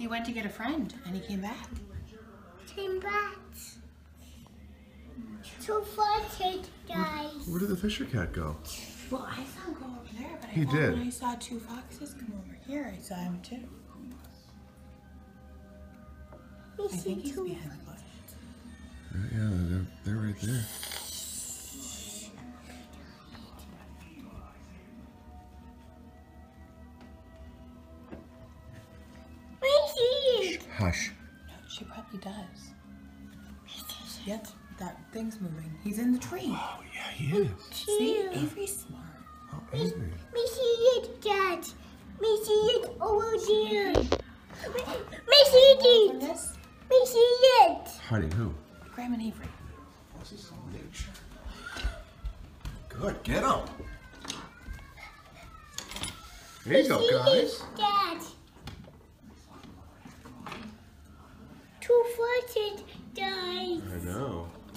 He went to get a friend and he came back. Came back. Too far, guys. Where did the Fisher cat go? Well, I saw him go over there, but He thought did. when I saw two foxes come over here, I saw him too. I think he's behind the bush. Yeah, they're right there. Hush. No, she probably does. Yep, that thing's moving. He's in the tree. Oh, yeah, he is. See, Avery's smart. Oh, Avery. Me see it, Dad. Me see it over there. Me see From it. this, Me see it. Hiding who? Graham and Avery. What's this on nature? Good, get him. There you go, guys. Dad. Two-footed